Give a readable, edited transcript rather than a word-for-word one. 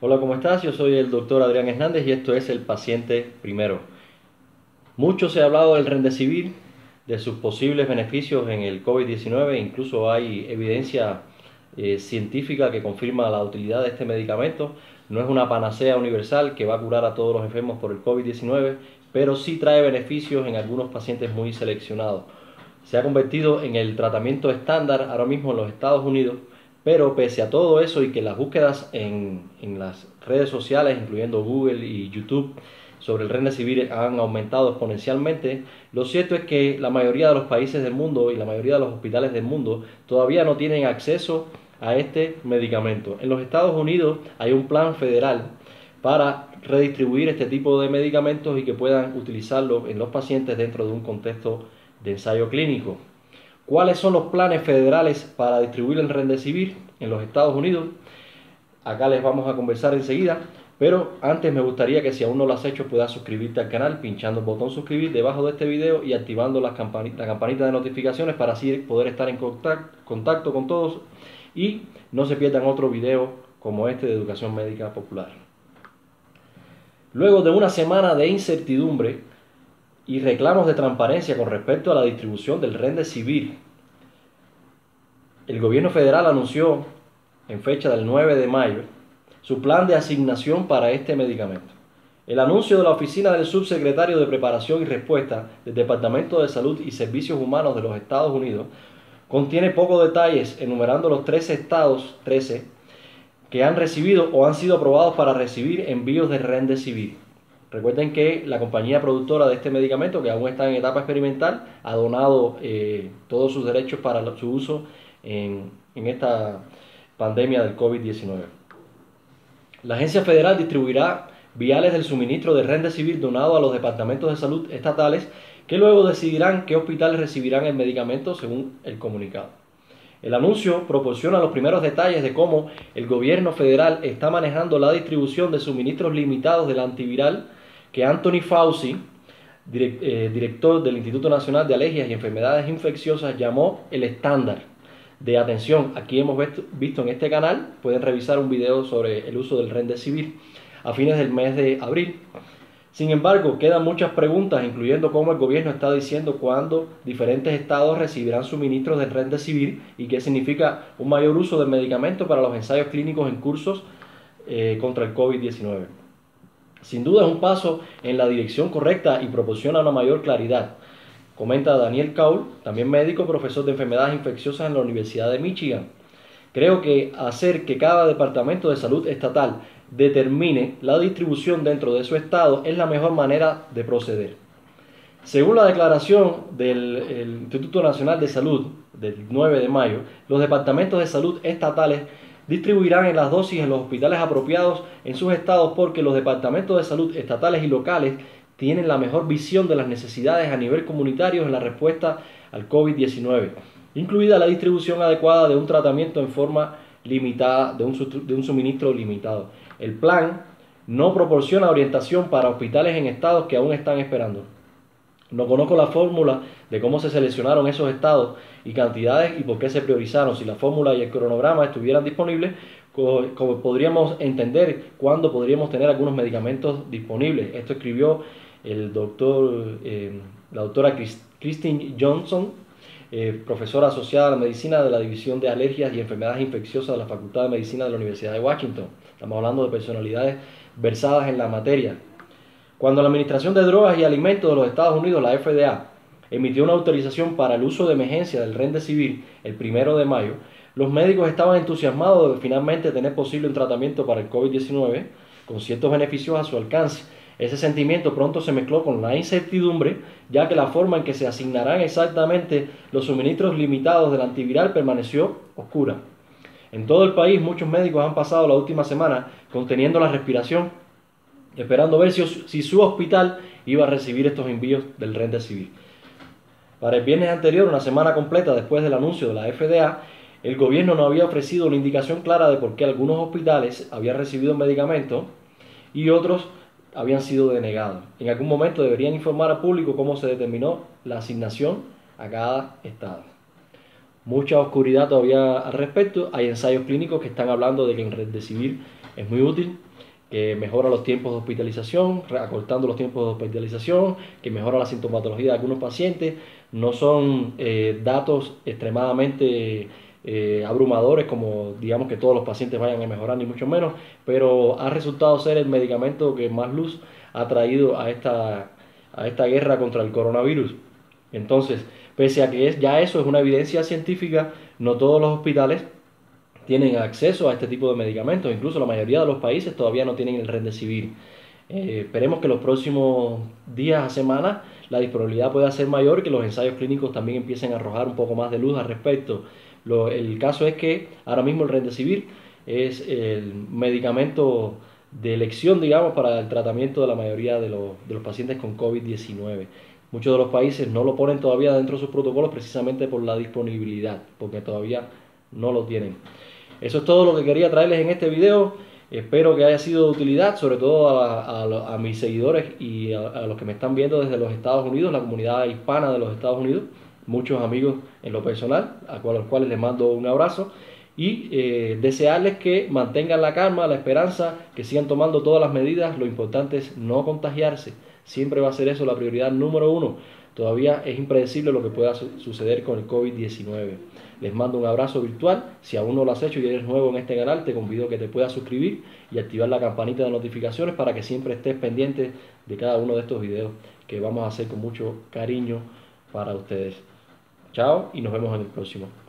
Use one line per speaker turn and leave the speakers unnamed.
Hola, ¿cómo estás? Yo soy el doctor Adrián Hernández y esto es El Paciente Primero. Mucho se ha hablado del Remdesivir, de sus posibles beneficios en el COVID-19, incluso hay evidencia científica que confirma la utilidad de este medicamento. No es una panacea universal que va a curar a todos los enfermos por el COVID-19, pero sí trae beneficios en algunos pacientes muy seleccionados. Se ha convertido en el tratamiento estándar ahora mismo en los Estados Unidos, pero pese a todo eso y que las búsquedas en las redes sociales, incluyendo Google y YouTube, sobre el Remdesivir han aumentado exponencialmente, lo cierto es que la mayoría de los países del mundo y la mayoría de los hospitales del mundo todavía no tienen acceso a este medicamento. En los Estados Unidos hay un plan federal para redistribuir este tipo de medicamentos y que puedan utilizarlo en los pacientes dentro de un contexto de ensayo clínico. ¿Cuáles son los planes federales para distribuir el Remdesivir en los Estados Unidos? Acá les vamos a conversar enseguida, pero antes me gustaría que si aún no lo has hecho puedas suscribirte al canal pinchando el botón suscribir debajo de este video y activando la campanita de notificaciones para así poder estar en contacto con todos y no se pierdan otro video como este de educación médica popular. Luego de una semana de incertidumbre y reclamos de transparencia con respecto a la distribución del Remdesivir, el gobierno federal anunció en fecha del 9 de mayo su plan de asignación para este medicamento. El anuncio de la Oficina del Subsecretario de Preparación y Respuesta del Departamento de Salud y Servicios Humanos de los Estados Unidos contiene pocos detalles enumerando los 13 estados, 13, que han recibido o han sido aprobados para recibir envíos de Remdesivir. Recuerden que la compañía productora de este medicamento, que aún está en etapa experimental, ha donado todos sus derechos para su uso en esta pandemia del COVID-19. La agencia federal distribuirá viales del suministro de Remdesivir donado a los departamentos de salud estatales que luego decidirán qué hospitales recibirán el medicamento según el comunicado. El anuncio proporciona los primeros detalles de cómo el gobierno federal está manejando la distribución de suministros limitados del antiviral que Anthony Fauci, director del Instituto Nacional de Alergias y Enfermedades Infecciosas, llamó el estándar de atención. Aquí hemos visto en este canal, pueden revisar un video sobre el uso del Remdesivir a fines del mes de abril. Sin embargo, quedan muchas preguntas, incluyendo cómo el gobierno está diciendo cuándo diferentes estados recibirán suministros del Remdesivir y qué significa un mayor uso del medicamento para los ensayos clínicos en cursos contra el COVID-19. Sin duda es un paso en la dirección correcta y proporciona una mayor claridad, comenta Daniel Kaul, también médico, profesor de enfermedades infecciosas en la Universidad de Michigan. Creo que hacer que cada departamento de salud estatal determine la distribución dentro de su estado es la mejor manera de proceder. Según la declaración del Instituto Nacional de Salud del 9 de mayo, los departamentos de salud estatales distribuirán en las dosis en los hospitales apropiados en sus estados porque los departamentos de salud estatales y locales tienen la mejor visión de las necesidades a nivel comunitario en la respuesta al COVID-19, incluida la distribución adecuada de un tratamiento en forma limitada, de un suministro limitado. El plan no proporciona orientación para hospitales en estados que aún están esperando. No conozco la fórmula de cómo se seleccionaron esos estados y cantidades y por qué se priorizaron. Si la fórmula y el cronograma estuvieran disponibles, como podríamos entender cuándo podríamos tener algunos medicamentos disponibles. Esto escribió la doctora Christine Johnson, profesora asociada a la medicina de la División de Alergias y Enfermedades Infecciosas de la Facultad de Medicina de la Universidad de Washington. Estamos hablando de personalidades versadas en la materia. Cuando la Administración de Drogas y Alimentos de los Estados Unidos, la FDA, emitió una autorización para el uso de emergencia del Remdesivir el 1 de mayo, los médicos estaban entusiasmados de finalmente tener posible un tratamiento para el COVID-19 con ciertos beneficios a su alcance. Ese sentimiento pronto se mezcló con la incertidumbre, ya que la forma en que se asignarán exactamente los suministros limitados del antiviral permaneció oscura. En todo el país, muchos médicos han pasado la última semana conteniendo la respiración, esperando ver si su hospital iba a recibir estos envíos del Remdesivir. Para el viernes anterior, una semana completa después del anuncio de la FDA, el gobierno no había ofrecido una indicación clara de por qué algunos hospitales habían recibido medicamentos y otros habían sido denegados. En algún momento deberían informar al público cómo se determinó la asignación a cada estado. Mucha oscuridad todavía al respecto. Hay ensayos clínicos que están hablando de que el Remdesivir es muy útil, que mejora los tiempos de hospitalización, acortando los tiempos de hospitalización, que mejora la sintomatología de algunos pacientes. No son datos extremadamente abrumadores como digamos que todos los pacientes vayan a mejorar, ni mucho menos, pero ha resultado ser el medicamento que más luz ha traído a esta guerra contra el coronavirus. Entonces, pese a que ya eso es una evidencia científica, no todos los hospitales tienen acceso a este tipo de medicamentos. Incluso la mayoría de los países todavía no tienen el Remdesivir. Esperemos que los próximos días a semanas la disponibilidad pueda ser mayor y que los ensayos clínicos también empiecen a arrojar un poco más de luz al respecto. El caso es que ahora mismo el Remdesivir es el medicamento de elección, digamos, para el tratamiento de la mayoría de los pacientes con COVID-19. Muchos de los países no lo ponen todavía dentro de sus protocolos precisamente por la disponibilidad, porque todavía no lo tienen. Eso es todo lo que quería traerles en este video. Espero que haya sido de utilidad, sobre todo a mis seguidores y a los que me están viendo desde los Estados Unidos, la comunidad hispana de los Estados Unidos, muchos amigos en lo personal, a los cuales les mando un abrazo y desearles que mantengan la calma, la esperanza, que sigan tomando todas las medidas. Lo importante es no contagiarse, siempre va a ser eso la prioridad número uno. Todavía es impredecible lo que pueda suceder con el COVID-19. Les mando un abrazo virtual. Si aún no lo has hecho y eres nuevo en este canal, te convido a que te puedas suscribir y activar la campanita de notificaciones para que siempre estés pendiente de cada uno de estos videos que vamos a hacer con mucho cariño para ustedes. Chao y nos vemos en el próximo.